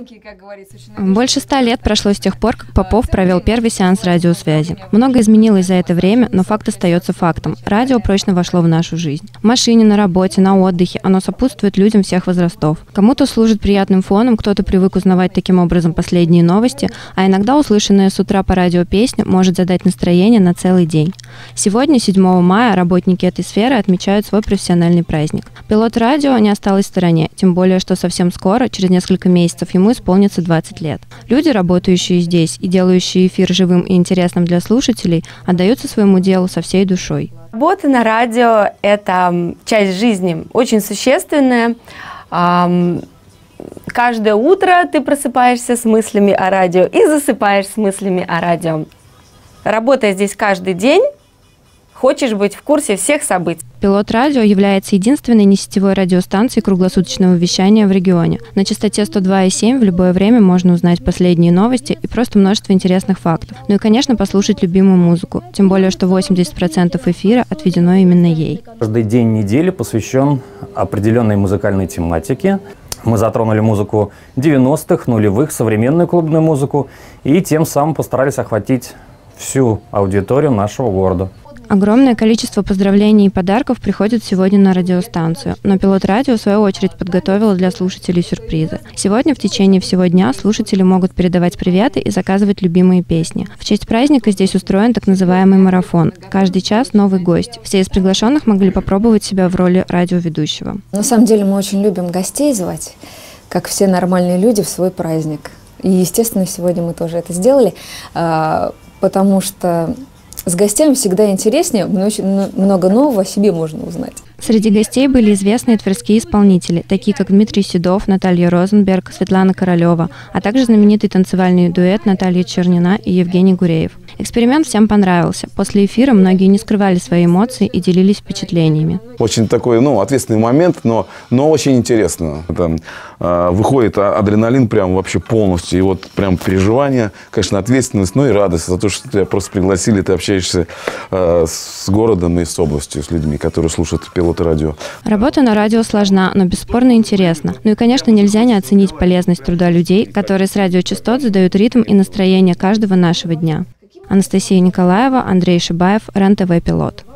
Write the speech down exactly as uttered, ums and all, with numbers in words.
Больше ста лет прошло с тех пор, как Попов провел первый сеанс радиосвязи. Многое изменилось за это время, но факт остается фактом. Радио прочно вошло в нашу жизнь. В машине, на работе, на отдыхе оно сопутствует людям всех возрастов. Кому-то служит приятным фоном, кто-то привык узнавать таким образом последние новости, а иногда услышанная с утра по радио песня может задать настроение на целый день. Сегодня, седьмого мая, работники этой сферы отмечают свой профессиональный праздник. Пилот радио не осталось в стороне, тем более, что совсем скоро, через несколько месяцев, ему исполнится двадцать лет. Люди, работающие здесь и делающие эфир живым и интересным для слушателей, отдаются своему делу со всей душой. Работа на радио – это часть жизни, очень существенная. Каждое утро ты просыпаешься с мыслями о радио и засыпаешь с мыслями о радио. Работая здесь каждый день, хочешь быть в курсе всех событий. Пилот радио является единственной несетевой радиостанцией круглосуточного вещания в регионе. На частоте сто два и семь в любое время можно узнать последние новости и просто множество интересных фактов. Ну и, конечно, послушать любимую музыку. Тем более, что восемьдесят процентов эфира отведено именно ей. Каждый день недели посвящен определенной музыкальной тематике. Мы затронули музыку девяностых, нулевых, современную клубную музыку и тем самым постарались охватить всю аудиторию нашего города. Огромное количество поздравлений и подарков приходит сегодня на радиостанцию, но Пилот радио, в свою очередь, подготовила для слушателей сюрпризы. Сегодня в течение всего дня слушатели могут передавать приветы и заказывать любимые песни. В честь праздника здесь устроен так называемый марафон. Каждый час новый гость. Все из приглашенных могли попробовать себя в роли радиоведущего. На самом деле мы очень любим гостей звать, как все нормальные люди, в свой праздник. И, естественно, сегодня мы тоже это сделали, потому что с гостями всегда интереснее, много нового о себе можно узнать. Среди гостей были известные тверские исполнители, такие как Дмитрий Седов, Наталья Розенберг, Светлана Королева, а также знаменитый танцевальный дуэт Наталья Чернина и Евгений Гуреев. Эксперимент всем понравился. После эфира многие не скрывали свои эмоции и делились впечатлениями. Очень такой, ну, ответственный момент, но, но очень интересно. Там, э, выходит адреналин прям вообще полностью. И вот прям переживания, конечно, ответственность, но и радость за то, что тебя просто пригласили, ты общаешься э, с городом и с областью, с людьми, которые слушают Пилоты радио. Работа на радио сложна, но бесспорно интересна. Ну и, конечно, нельзя не оценить полезность труда людей, которые с радиочастот задают ритм и настроение каждого нашего дня. Анастасия Николаева, Андрей Шибаев, РЕН-ТВ Пилот.